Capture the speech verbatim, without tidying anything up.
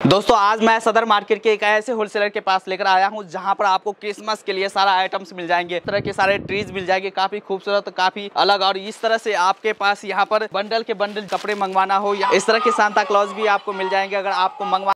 दोस्तों आज मैं सदर मार्केट के एक ऐसे होलसेलर के पास लेकर आया हूं जहां पर आपको क्रिसमस के लिए सारा आइटम्स मिल जाएंगे। इस तरह के सारे ट्रीज मिल जाएंगे, काफी खूबसूरत, काफी अलग। और इस तरह से आपके पास यहां पर बंडल के बंडल कपड़े मंगवाना हो या इस तरह के सांता क्लॉज भी आपको मिल जाएंगे। अगर आपको मंगवा